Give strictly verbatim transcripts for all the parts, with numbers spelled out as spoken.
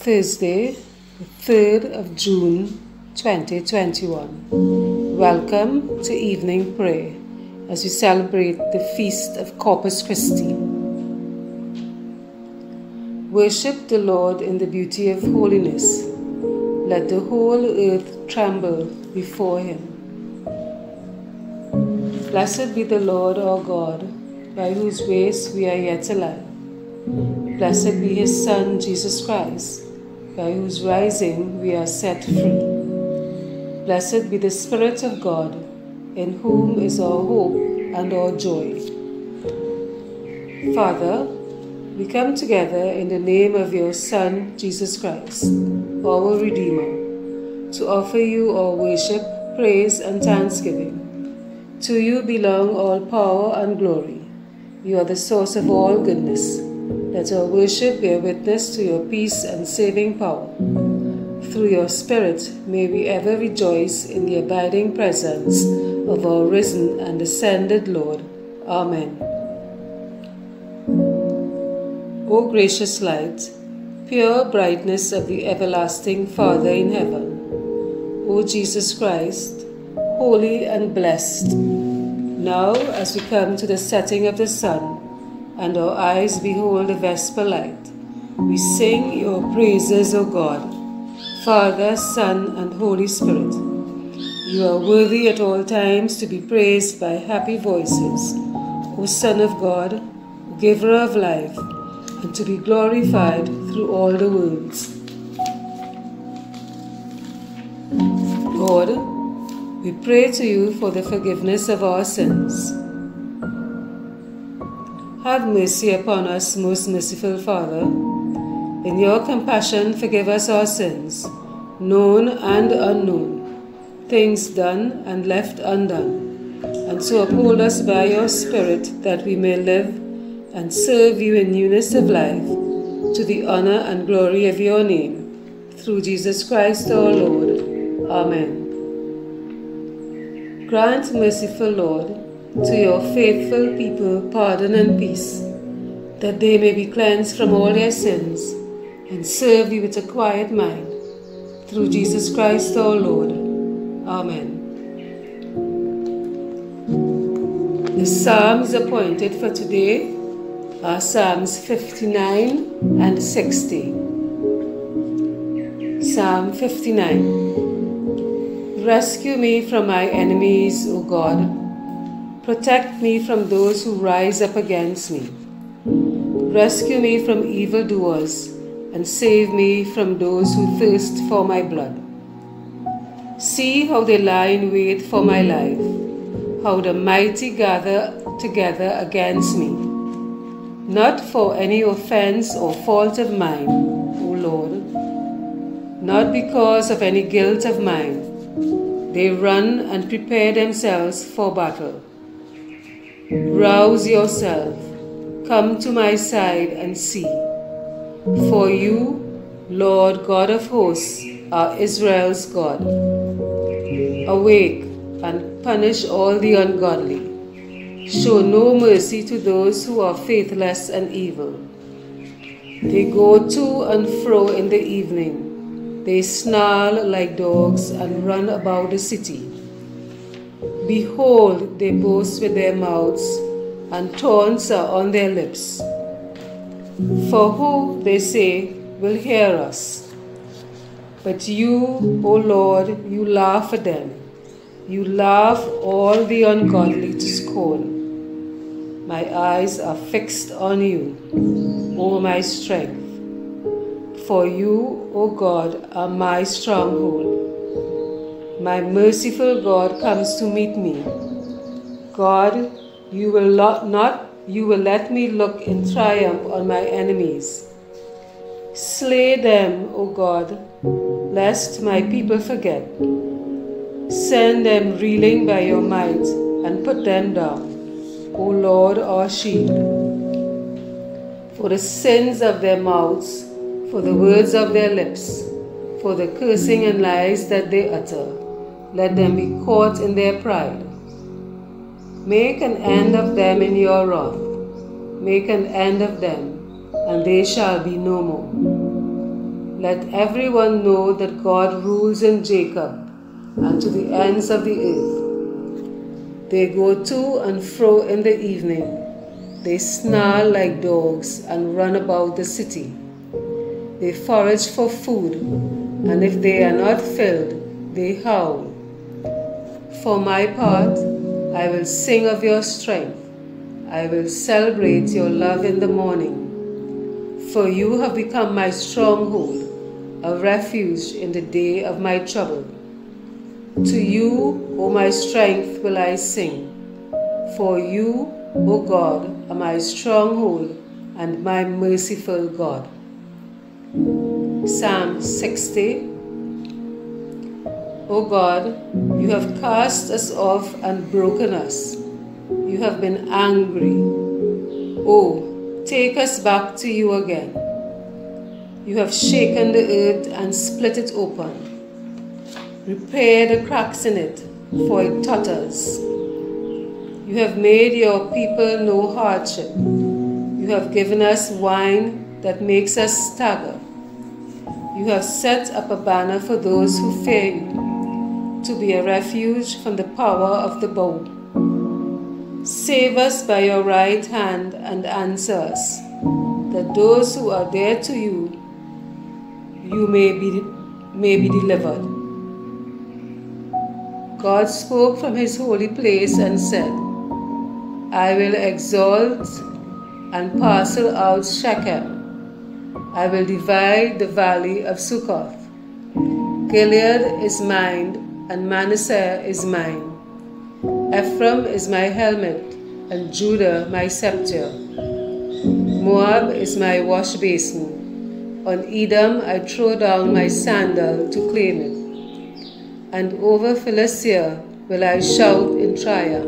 Thursday, the third of June twenty twenty-one. Welcome to evening prayer as we celebrate the feast of Corpus Christi. Worship the Lord in the beauty of holiness. Let the whole earth tremble before him. Blessed be the Lord our God, by whose grace we are yet alive. Blessed be his Son, Jesus Christ, by whose rising we are set free. Blessed be the Spirit of God, in whom is our hope and our joy. Father, we come together in the name of your Son, Jesus Christ, our Redeemer, to offer you our worship, praise, and thanksgiving. To you belong all power and glory. You are the source of all goodness. Let our worship bear witness to your peace and saving power. Through your Spirit, may we ever rejoice in the abiding presence of our risen and ascended Lord. Amen. O gracious light, pure brightness of the everlasting Father in heaven, O Jesus Christ, holy and blessed, now as we come to the setting of the sun, and our eyes behold the vesper light, we sing your praises, O God, Father, Son, and Holy Spirit. You are worthy at all times to be praised by happy voices, O Son of God, Giver of life, and to be glorified through all the worlds. Lord, we pray to you for the forgiveness of our sins. Have mercy upon us, most merciful Father. In your compassion, forgive us our sins, known and unknown, things done and left undone, and so uphold us by your Spirit that we may live and serve you in newness of life, to the honor and glory of your name, through Jesus Christ our Lord. Amen. Grant, merciful Lord, to your faithful people pardon and peace, that they may be cleansed from all their sins and serve you with a quiet mind, through Jesus Christ our Lord. Amen. The Psalms appointed for today are Psalms fifty-nine and sixty. Psalm fifty-nine. Rescue me from my enemies, O God. Protect me from those who rise up against me. Rescue me from evildoers, and save me from those who thirst for my blood. See how they lie in wait for my life, how the mighty gather together against me. Not for any offense or fault of mine, O Lord, not because of any guilt of mine. They run and prepare themselves for battle. Rouse yourself, come to my side and see. For you, Lord God of hosts, are Israel's God. Awake and punish all the ungodly. Show no mercy to those who are faithless and evil. They go to and fro in the evening. They snarl like dogs and run about the city. Behold, they boast with their mouths, and taunts are on their lips. For who, they say, will hear us? But you, O Lord, you laugh at them. You laugh all the ungodly to scorn. My eyes are fixed on you, O my strength. For you, O God, are my stronghold. My merciful God comes to meet me. God, you will not, you will let me look in triumph on my enemies. Slay them, O God, lest my people forget. Send them reeling by your might and put them down, O Lord, our shield. For the sins of their mouths, for the words of their lips, for the cursing and lies that they utter, let them be caught in their pride. Make an end of them in your wrath. Make an end of them, and they shall be no more. Let everyone know that God rules in Jacob and to the ends of the earth. They go to and fro in the evening. They snarl like dogs and run about the city. They forage for food, and if they are not filled, they howl. For my part, I will sing of your strength. I will celebrate your love in the morning. For you have become my stronghold, a refuge in the day of my trouble. To you, O my strength, will I sing. For you, O God, are my stronghold and my merciful God. Psalm sixty. O God, you have cast us off and broken us. You have been angry. Oh, take us back to you again. You have shaken the earth and split it open. Repair the cracks in it, for it totters. You have made your people know hardship. You have given us wine that makes us stagger. You have set up a banner for those who fear you, to be a refuge from the power of the bow. Save us by your right hand and answer us, that those who are dear to you, you may be, may be delivered. God spoke from his holy place and said, I will exalt and parcel out Shechem. I will divide the valley of Succoth. Gilead is mine, and Manasseh is mine. Ephraim is my helmet, and Judah my scepter. Moab is my wash basin. On Edom I throw down my sandal to claim it. And over Philistia will I shout in triumph.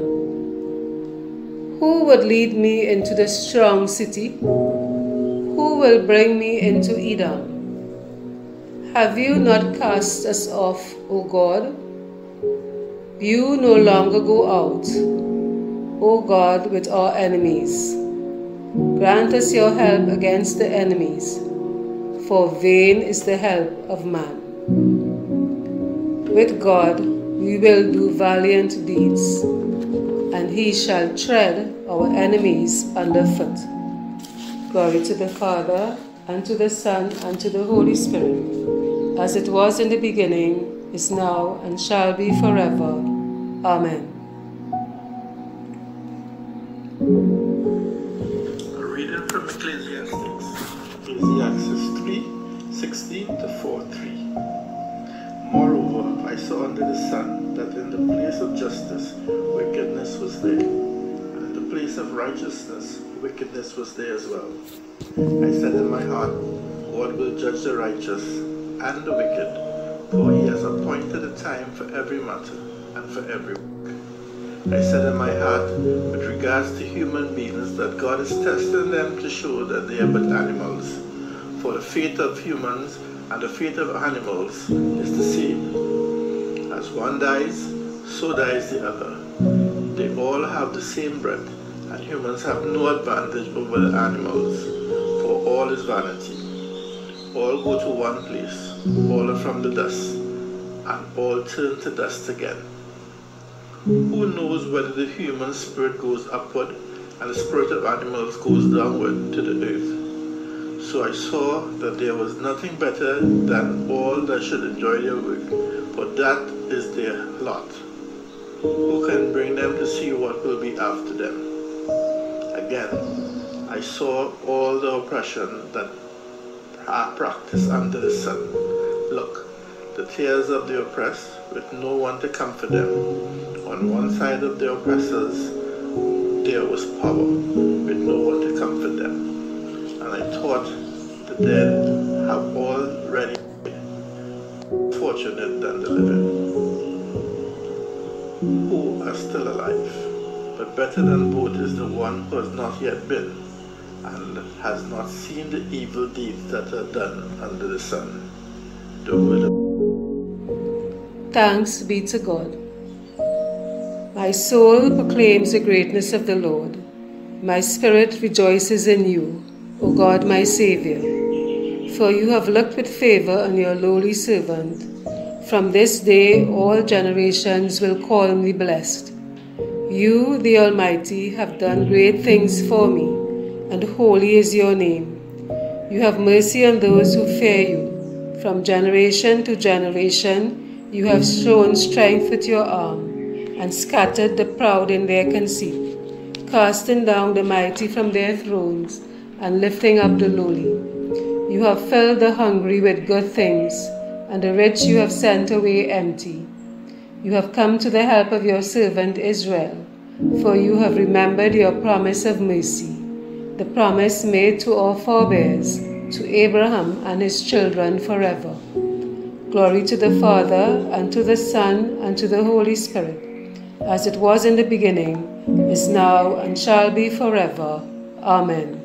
Who would lead me into the strong city? Who will bring me into Edom? Have you not cast us off, O God? You no longer go out, O God, with our enemies. Grant us your help against the enemies, for vain is the help of man. With God we will do valiant deeds, and he shall tread our enemies underfoot. Glory to the Father, and to the Son, and to the Holy Spirit, as it was in the beginning, is now, and shall be forever. Amen. A reading from Ecclesiastes, Ecclesiastes three, sixteen to four three. Moreover, I saw under the sun that in the place of justice wickedness was there, and in the place of righteousness wickedness was there as well. I said in my heart, God will judge the righteous and the wicked, for he has appointed a time for every matter and for every work. I said in my heart, with regards to human beings, that God is testing them to show that they are but animals, for the fate of humans and the fate of animals is the same. As one dies, so dies the other. They all have the same breath, and humans have no advantage over the animals, for all is vanity. All go to one place, all are from the dust, and all turn to dust again. Who knows whether the human spirit goes upward and the spirit of animals goes downward to the earth? So I saw that there was nothing better than all that should enjoy their work, for that is their lot. Who can bring them to see what will be after them? Again, I saw all the oppression that are practiced under the sun. Look, the tears of the oppressed, with no one to comfort them. On one side of the oppressors, there was power, with no one to comfort them. And I thought, the dead have already been fortunate than the living, who are still alive. But better than both is the one who has not yet been, and has not seen the evil deeds that are done under the sun. The word of Thanks be to God. My soul proclaims the greatness of the Lord. My spirit rejoices in you, O God my Saviour. for you have looked with favor on your lowly servant. From this day all generations will call me blessed. You, the Almighty, have done great things for me, and holy is your name. You have mercy on those who fear you. From generation to generation you have shown strength with your arm, and scattered the proud in their conceit, casting down the mighty from their thrones, and lifting up the lowly. You have filled the hungry with good things, and the rich you have sent away empty. You have come to the help of your servant Israel, for you have remembered your promise of mercy, the promise made to our forebears, to Abraham and his children forever. Glory to the Father, and to the Son, and to the Holy Spirit, as it was in the beginning, is now, and shall be forever. Amen.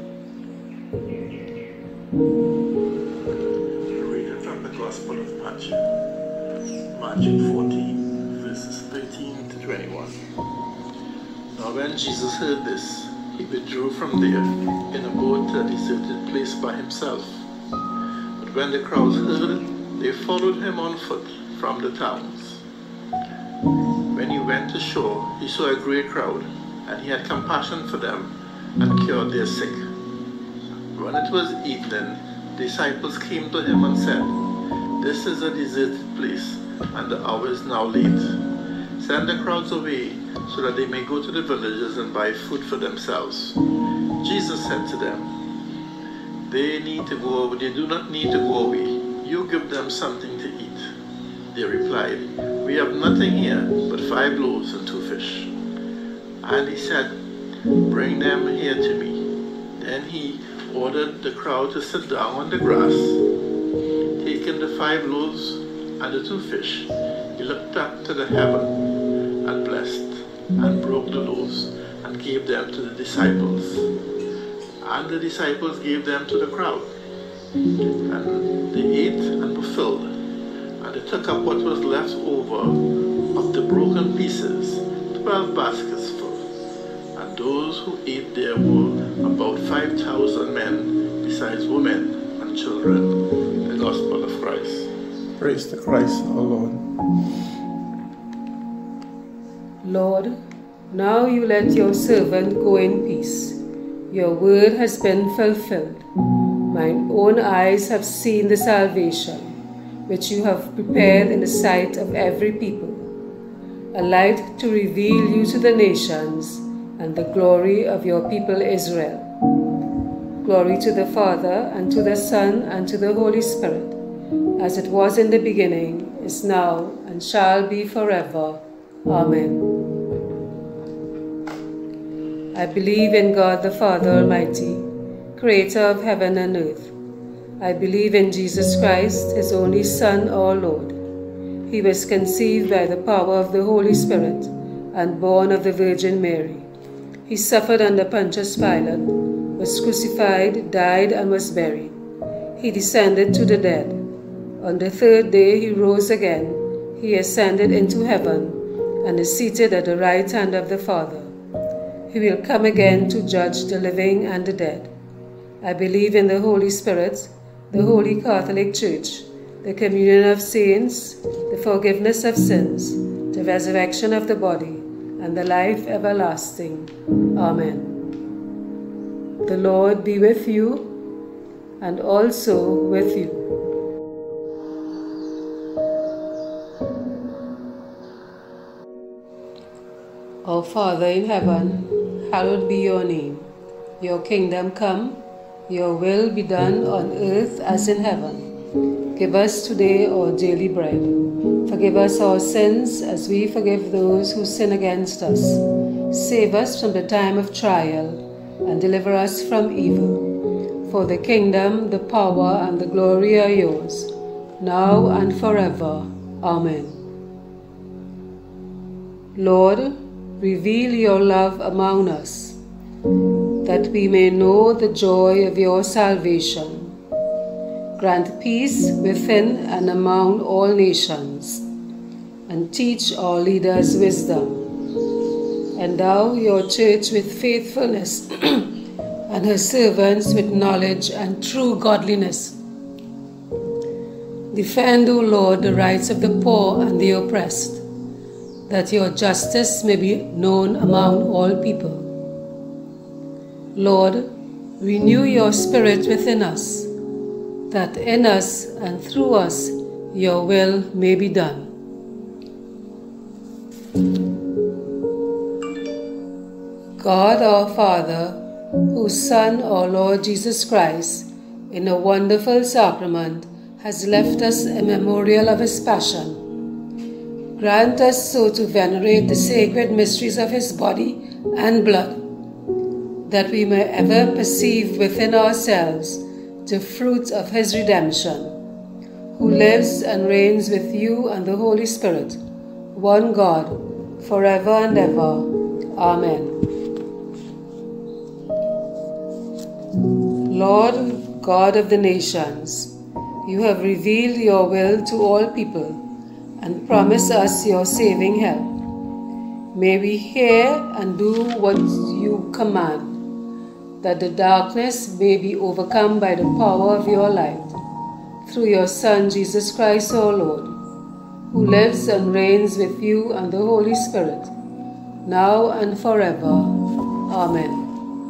Reading from the Gospel of Matthew, Matthew fourteen, verses thirteen to twenty-one. Now when Jesus heard this, he withdrew from there in a boat to a deserted place by himself. But when the crowds heard it, they followed him on foot from the towns. When he went ashore, he saw a great crowd, and he had compassion for them, and cured their sick. When it was evening, disciples came to him and said, "This is a deserted place, and the hour is now late. Send the crowds away, so that they may go to the villages and buy food for themselves." Jesus said to them, They need to go. They do not need to go away. You give them something to eat. They replied, "We have nothing here but five loaves and two fish." And he said, "Bring them here to me." Then he ordered the crowd to sit down on the grass. Taking the five loaves and the two fish, he looked up to the heaven and blessed, and broke the loaves and gave them to the disciples. And the disciples gave them to the crowd. And they ate and were filled. And they took up what was left over of the broken pieces, twelve baskets full. And those who ate there were about five thousand men, besides women and children. The Gospel of Christ. Praise to Christ our Lord. Lord, now you let your servant go in peace. Your word has been fulfilled. Mine own eyes have seen the salvation, which you have prepared in the sight of every people, a light to reveal you to the nations, and the glory of your people Israel. Glory to the Father, and to the Son, and to the Holy Spirit, as it was in the beginning, is now, and shall be forever. Amen. I believe in God the Father Almighty, creator of heaven and earth. I believe in Jesus Christ, his only Son, our Lord. He was conceived by the power of the Holy Spirit and born of the Virgin Mary. He suffered under Pontius Pilate, was crucified, died, and was buried. He descended to the dead. On the third day he rose again. He ascended into heaven and is seated at the right hand of the Father. He will come again to judge the living and the dead. I believe in the Holy Spirit, the Holy Catholic Church, the communion of saints, the forgiveness of sins, the resurrection of the body, and the life everlasting. Amen. The Lord be with you, and also with you. Our Father in heaven, hallowed be your name. Your kingdom come, your will be done on earth as in heaven. Give us today our daily bread. Forgive us our sins as we forgive those who sin against us. Save us from the time of trial and deliver us from evil. For the kingdom, the power, and the glory are yours, now and forever. Amen. Lord, reveal your love among us, that we may know the joy of your salvation. Grant peace within and among all nations, and teach our leaders wisdom. Endow your church with faithfulness, and her servants with knowledge and true godliness. Defend, O Lord, the rights of the poor and the oppressed, that your justice may be known among all people. Lord, renew your spirit within us, that in us and through us your will may be done. God our Father, whose Son, our Lord Jesus Christ, in a wonderful sacrament, has left us a memorial of his passion, grant us so to venerate the sacred mysteries of his body and blood, that we may ever perceive within ourselves the fruit of his redemption, who lives and reigns with you and the Holy Spirit, one God, forever and ever. Amen. Lord God of the nations, you have revealed your will to all people and promise us your saving help. May we hear and do what you command, that the darkness may be overcome by the power of your light, through your Son, Jesus Christ our Lord, who lives and reigns with you and the Holy Spirit, now and forever. Amen.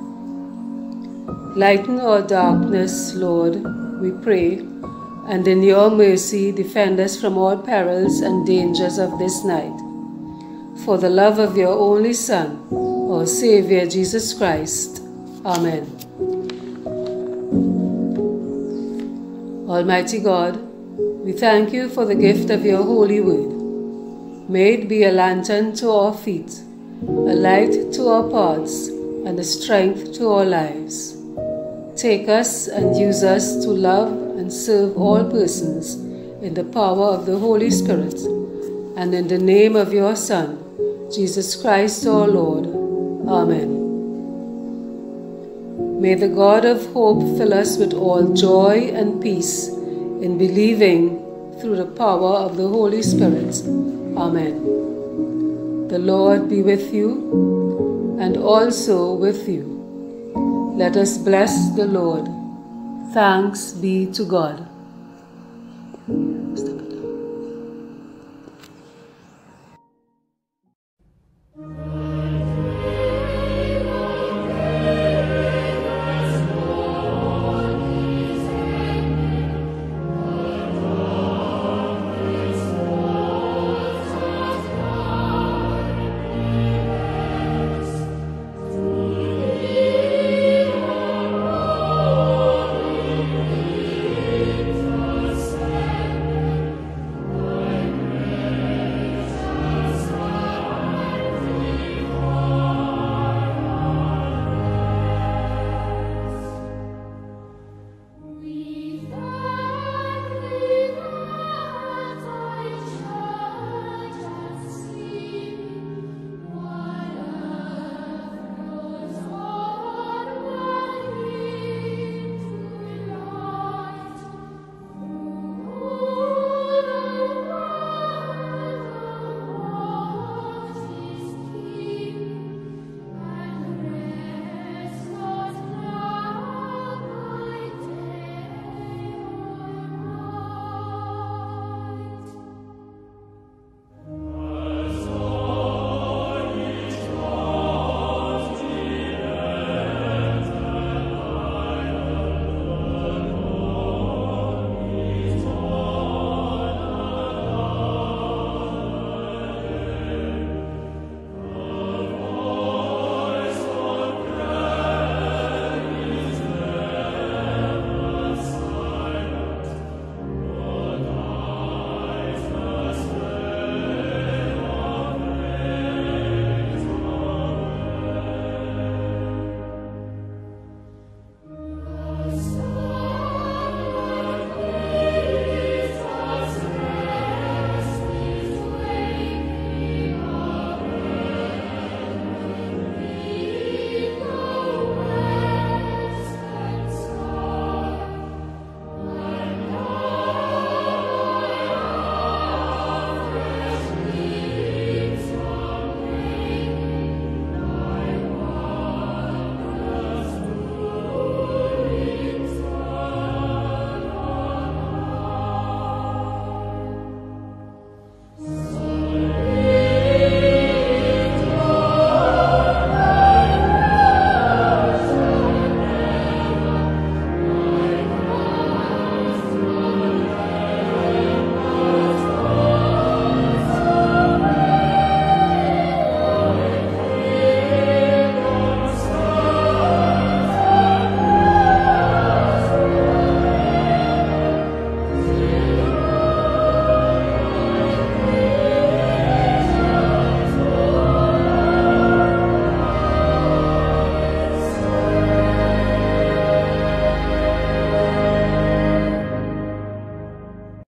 Lighten our darkness, Lord, we pray, and in your mercy defend us from all perils and dangers of this night. For the love of your only Son, our Saviour Jesus Christ. Amen. Almighty God, we thank you for the gift of your holy word. May it be a lantern to our feet, a light to our paths, and a strength to our lives. Take us and use us to love and serve all persons in the power of the Holy Spirit, and in the name of your Son, Jesus Christ our Lord. Amen. May the God of hope fill us with all joy and peace in believing through the power of the Holy Spirit. Amen. The Lord be with you and also with you. Let us bless the Lord. Thanks be to God.